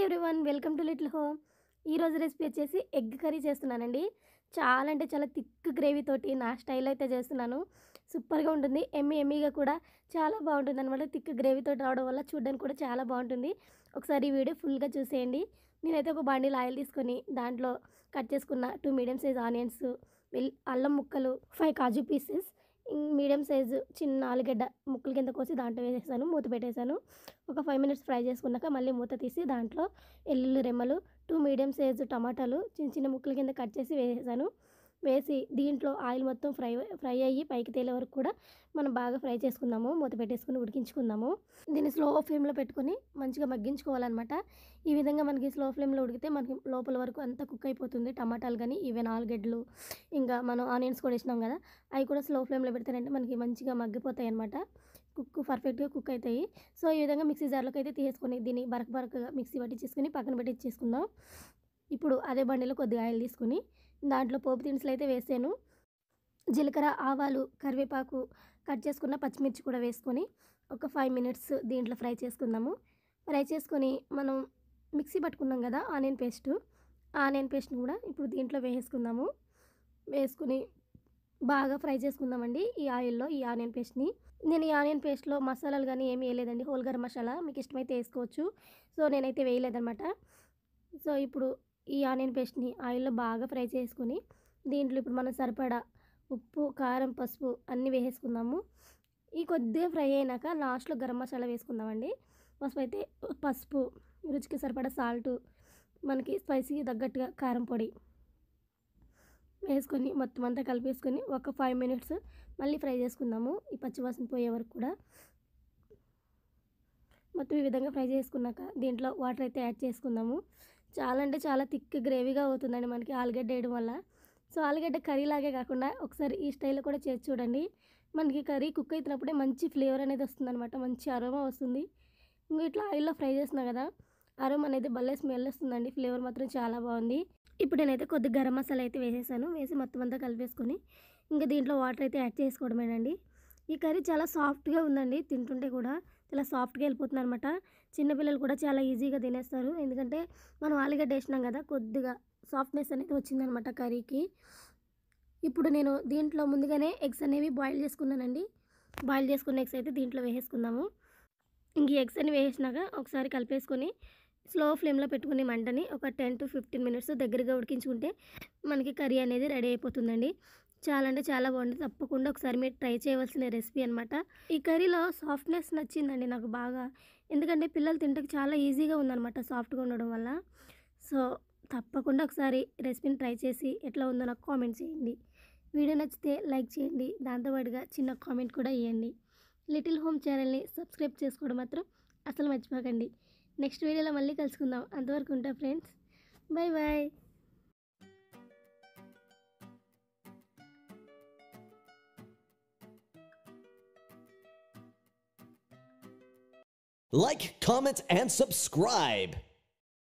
Everyone, welcome to little home. ఈరోజు recipe వచ్చేసి egg curry చేస్తున్నానండి. చాలా అంటే చాలా థిక్ గ్రేవీ తోటి నా స్టైల్ అయితే చేస్తున్నాను. సూపర్గా ఉంటుంది. ఎమ్మీగా కూడా చాలా బాగుంటుంది అనమాట. థిక్ గ్రేవీ తోటి రావడం వల్ల చూడడానికి కూడా చాలా బాగుంటుంది. ఒకసారి ఈ వీడియో ఫుల్గా చూసేయండి. నేనైతే ఒక బాండీలో ఆయిల్ తీసుకొని దాంట్లో కట్ చేసుకున్న 2 మీడియం సైజ్ ఆనియన్స్, అల్లం ముక్కలు, 5 కాజు పీసెస్, మీడియం సైజు చిన్న ఆలుగడ్డ ముక్కల కింద కోసి దాంట్లో వేసేసాను. మూత పెట్టేశాను. ఒక 5 మినిట్స్ ఫ్రై చేసుకున్నాక మళ్ళీ మూత తీసి దాంట్లో ఎల్లుల్లి రెమ్మలు, 2 మీడియం సైజు టమాటాలు చిన్న చిన్న ముక్కల కింద కట్ చేసి వేసేసాను. వేసి దీంట్లో ఆయిల్ మొత్తం ఫ్రై అయ్యి పైకి తేలే వరకు కూడా మనం బాగా ఫ్రై చేసుకుందాము. మూత పెట్టేసుకుని ఉడికించుకుందాము. దీన్ని స్లో ఫ్లేమ్లో పెట్టుకొని మంచిగా మగ్గించుకోవాలన్నమాట. ఈ విధంగా మనకి స్లో ఫ్లేమ్లో ఉడికితే మనకి లోపల వరకు అంతా కుక్ అయిపోతుంది. టమాటాలు కానీ ఈవెన్ ఆలుగడ్డలు, ఇంకా మనం ఆనియన్స్ కూడా వేసినాం కదా, అవి కూడా స్లో ఫ్లేమ్లో పెడతారంటే మనకి మంచిగా మగ్గిపోతాయి అనమాట. పర్ఫెక్ట్గా కుక్ అవుతాయి. సో ఈ విధంగా మిక్సీ జార్లోకి అయితే తీసుకొని దీన్ని బరకగా మిక్సీ పట్టించేసుకొని పక్కన పెట్టించేసుకుందాం. ఇప్పుడు అదే బండిలో కొద్దిగా ఆయిల్ తీసుకుని దాంట్లో పోపు దినుసులు అయితే వేసాను. జీలకర్ర, ఆవాలు, కరివేపాకు, కట్ చేసుకున్న పచ్చిమిర్చి కూడా వేసుకొని ఒక 5 మినిట్స్ దీంట్లో ఫ్రై చేసుకుందాము. ఫ్రై చేసుకొని మనం మిక్సీ పట్టుకున్నాం కదా ఆనియన్ పేస్ట్ని కూడా ఇప్పుడు దీంట్లో వేసుకుందాము. వేసుకుని బాగా ఫ్రై చేసుకుందామండి ఈ ఆయిల్లో ఈ ఆనియన్ పేస్ట్ని. నేను ఈ ఆనియన్ పేస్ట్లో మసాలాలు కానీ ఏమీ వేయలేదండి. హోల్ గరం మసాలా మీకు ఇష్టమైతే వేసుకోవచ్చు. సో నేనైతే వేయలేదన్నమాట. సో ఇప్పుడు ఈ ఆనియన్ పేస్ట్ని ఆయిల్లో బాగా ఫ్రై చేసుకుని దీంట్లో ఇప్పుడు మనం సరిపడా ఉప్పు, కారం, పసుపు అన్నీ వేసుకుందాము. ఈ కొద్దిగా ఫ్రై అయినాక లాస్ట్లో గరం మసాలా వేసుకుందామండి. పసుపు, రుచికి సరిపడా సాల్టు, మనకి స్పైసీకి తగ్గట్టుగా కారం పొడి వేసుకొని మొత్తం అంతా కలిపేసుకొని ఒక 5 మినిట్స్ మళ్ళీ ఫ్రై చేసుకుందాము. ఈ పచ్చివాసన పోయే వరకు కూడా మొత్తం ఈ విధంగా ఫ్రై చేసుకున్నాక దీంట్లో వాటర్ అయితే యాడ్ చేసుకుందాము. చాలా అంటే చాలా థిక్ గ్రేవీగా అవుతుందండి మనకి ఆలుగడ్డ వేయడం వల్ల. సో ఆలుగడ్డ కర్రీ లాగే కాకుండా ఒకసారి ఈ స్టైల్లో కూడా చేసి చూడండి. మనకి కర్రీ కుక్ అవుతున్నప్పుడే మంచి ఫ్లేవర్ అనేది వస్తుందన్నమాట. మంచి అరోమా వస్తుంది. ఇంకా ఇట్లా ఆయిల్లో ఫ్రై చేస్తున్నా కదా, అరోమా అనేది భలే స్మెల్ వస్తుందండి. ఫ్లేవర్ మాత్రం చాలా బాగుంది. ఇప్పుడు నేనైతే కొద్దిగా గరం మసాలా అయితే వేసేసాను. వేసి మొత్తం అంతా కలిపేసుకొని ఇంకా దీంట్లో వాటర్ అయితే యాడ్ చేసుకోవడమేనండి. ఈ కర్రీ చాలా సాఫ్ట్గా ఉందండి. తింటుంటే కూడా చాలా సాఫ్ట్గా వెళ్ళిపోతుంది అనమాట. చిన్నపిల్లలు కూడా చాలా ఈజీగా తినేస్తారు. ఎందుకంటే మనం ఆలుగడ్డ వేసినాం కదా, కొద్దిగా సాఫ్ట్నెస్ అనేది వచ్చిందనమాట కర్రీకి. ఇప్పుడు నేను దీంట్లో ముందుగానే ఎగ్స్ అనేవి బాయిల్ చేసుకున్నానండి. బాయిల్ చేసుకున్న ఎగ్స్ అయితే దీంట్లో వేసేసుకుందాము. ఇంక ఎగ్స్ అన్ని వేసినాక ఒకసారి కలిపేసుకొని స్లో ఫ్లేమ్లో పెట్టుకుని మంటని ఒక 10 to 15 మినిట్స్ దగ్గరగా ఉడికించుకుంటే మనకి కర్రీ అనేది రెడీ అయిపోతుందండి. చాలా అంటే చాలా బాగుంటుంది. తప్పకుండా ఒకసారి మీరు ట్రై చేయవలసిన రెసిపీ అనమాట. ఈ కర్రీలో సాఫ్ట్నెస్ నచ్చిందండి నాకు బాగా. ఎందుకంటే పిల్లలు తింటకి చాలా ఈజీగా ఉందన్నమాట సాఫ్ట్గా ఉండడం వల్ల. సో తప్పకుండా ఒకసారి రెసిపీని ట్రై చేసి ఎట్లా ఉందో నాకు కామెంట్ చేయండి. వీడియో నచ్చితే లైక్ చేయండి. దాంతోపాటుగా చిన్న కామెంట్ కూడా ఇవ్వండి. లిటిల్ హోమ్ ఛానల్ని సబ్స్క్రైబ్ చేసుకోవడం మాత్రం అసలు మర్చిపోకండి. నెక్స్ట్ వీడియోలో మళ్ళీ కలుసుకుందాం. అంతవరకు ఉంటా friends. Bye bye. Like, comment, and subscribe.